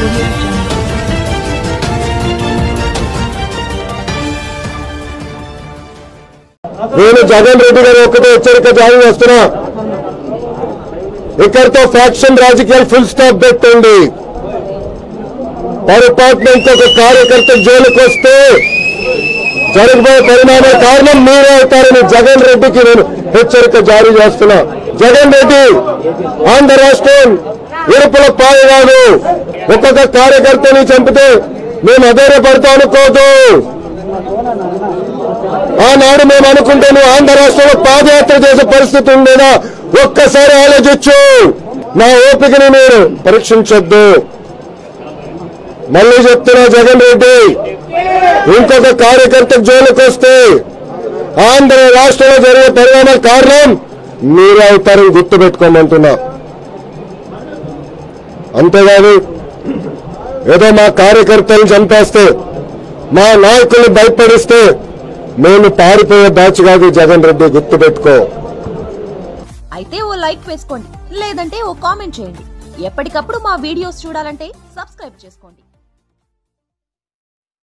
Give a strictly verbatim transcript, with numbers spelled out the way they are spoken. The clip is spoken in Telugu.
నేను జగన్ రెడ్డి గారు ఒకటే హెచ్చరిక జారీ చేస్తున్నా, ఇక్కడితో ఫ్యాక్షన్ రాజకీయాలు ఫుల్ స్టాప్ పెట్టండి. పొరపాటున ఇంకొక కార్యకర్త జైలుకు వస్తే జరగబోయే పరిణామాల కారణం మీరే అవుతారని జగన్ రెడ్డికి నేను హెచ్చరిక జారీ చేస్తున్నా. జగన్ రెడ్డి ఆంధ్ర రాష్ట్రం ఇరుపుల పాయగాను. ఒక్కొక్క కార్యకర్తని చంపితే మేము అధైర్యపడతా అనుకోదు. ఆనాడు మేము అనుకుంటే నువ్వు ఆంధ్ర రాష్ట్రంలో పాదయాత్ర చేసే పరిస్థితి ఉండేదా ఒక్కసారి ఆలోచించు. నా ఓపికని మీరు పరీక్షించొద్దు. మళ్ళీ చెప్తున్నా, జగన్ రెడ్డి ఇంకొక కార్యకర్త జైలుకు వస్తే ఆంధ్ర రాష్ట్రంలో జరిగే పరిణామాల కారణం మీరే అవుతారని గుర్తుపెట్టుకోమంటున్నా. అంతేగాని ఏదో మా కార్యకర్తలను చంపేస్తే, మా నాయకుల్ని భయపడిస్తే మేము పారిపోయే బ్యాచ్ కాదు జగన్ రెడ్డి, గుర్తుపెట్టుకో. అయితే ఓ లైక్ వేసుకోండి, లేదంటే ఓ కామెంట్ చేయండి. ఎప్పటికప్పుడు మా వీడియోస్ చూడాలంటే సబ్స్క్రైబ్ చేసుకోండి.